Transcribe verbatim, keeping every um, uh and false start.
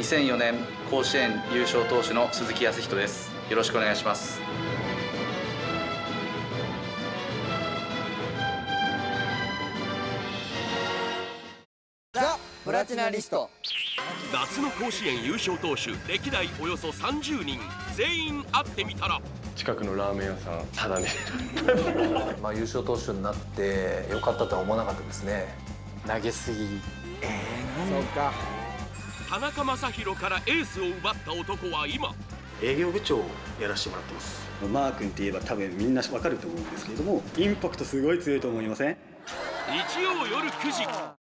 にせんよねん甲子園優勝投手の鈴木康人です。よろしくお願いします。 ザ・プラチナリスト。 夏の甲子園優勝投手歴代およそさんじゅうにん全員会ってみたら、 近くのラーメン屋さんただねまあ優勝投手になってよかったとは思わなかったですね。 投げすぎ。 ええー、 そうか。 田中将大からエースを奪った男は今営業部長をやらせてもらってます。マー君って言えば多分みんなわかると思うんですけれども、インパクトすごい強いと思いません？ 日曜夜くじ。